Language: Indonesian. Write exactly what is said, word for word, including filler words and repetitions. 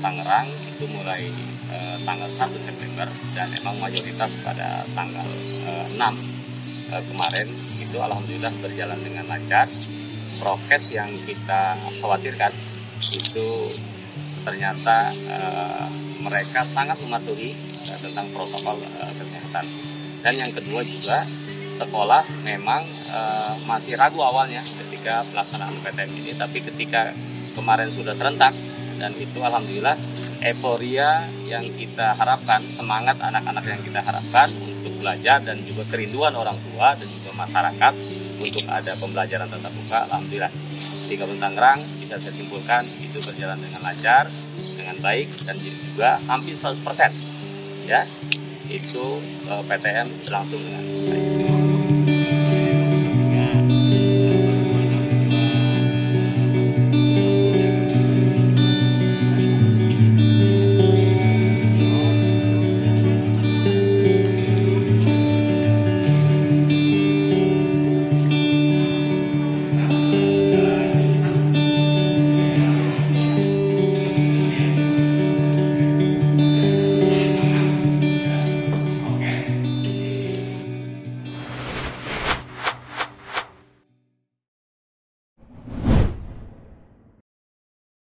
Tangerang itu mulai eh, tanggal satu September dan memang mayoritas pada tanggal eh, enam eh, kemarin itu alhamdulillah berjalan dengan lancar. Prokes yang kita khawatirkan itu ternyata eh, mereka sangat mematuhi eh, tentang protokol eh, kesehatan. Dan yang kedua juga sekolah memang eh, masih ragu awalnya ketika pelaksanaan P T M ini, tapi ketika kemarin sudah serentak dan itu alhamdulillah euforia yang kita harapkan, semangat anak-anak yang kita harapkan untuk belajar dan juga kerinduan orang tua dan juga masyarakat untuk ada pembelajaran tatap muka, alhamdulillah di Kabupaten Tangerang bisa saya simpulkan itu berjalan dengan lancar, dengan baik dan juga hampir seratus persen ya itu P T M berlangsung dengan baik.